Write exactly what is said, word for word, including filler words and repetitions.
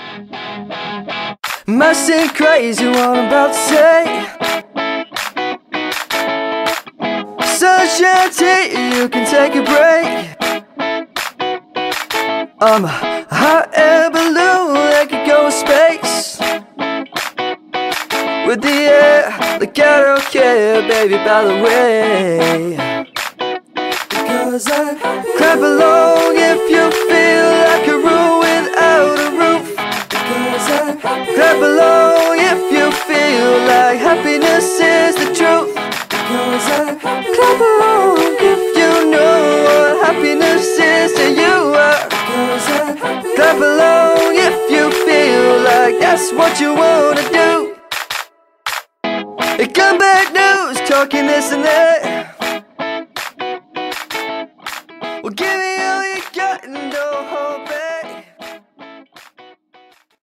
Must seem crazy what I'm about to say. Sunshine tea, you can take a break. I'm a hot air balloon that could go in space. With the air, like I don't care, baby, by the way. Because I clap along if you feel like a room without a roof. Because I clap along if you feel like happiness is the truth. Because I clap along if you know what happiness is to you. Because I clap along if you feel like that's what you wanna do. Come back news, talking this and that. Well, give me all you got and don't hold